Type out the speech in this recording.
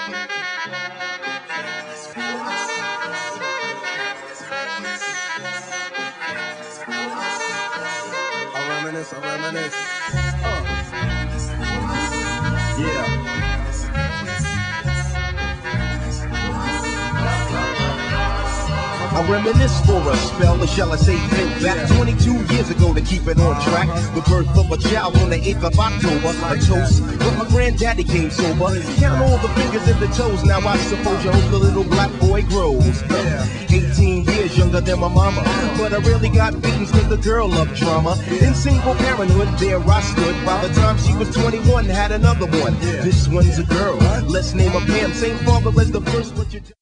I reminisce. Yeah. I reminisce for a spell, or shall I say think back 22 years ago to keep it on track. The birth of a child on the 8th of October, a toast, but my granddaddy came sober. Count all the fingers and the toes, now I suppose you hope the little black boy grows. 18 years younger than my mama, but I really got beatings cause the girl loved drama. In single parenthood, there I stood. By the time she was 21, had another one. This one's a girl, let's name her Pam. Same father as the first, but you